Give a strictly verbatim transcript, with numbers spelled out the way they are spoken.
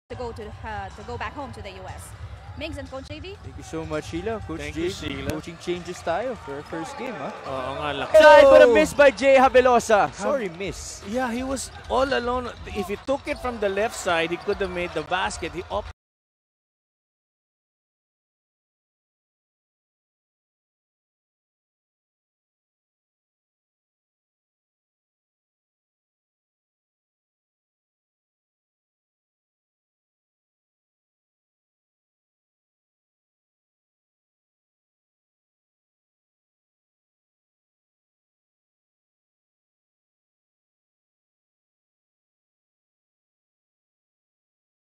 to go to uh, to go back home to the U S. Migs and Coach J V. Thank you so much, Sheila. Coach Thank J, you, Sheila. coaching changes tayo for our first game, ha? Oo nga, laki. Side, but a miss by Jay Habelosa. Sorry, miss. Yeah, he was all alone. If he took it from the left side, he could have made the basket. He opted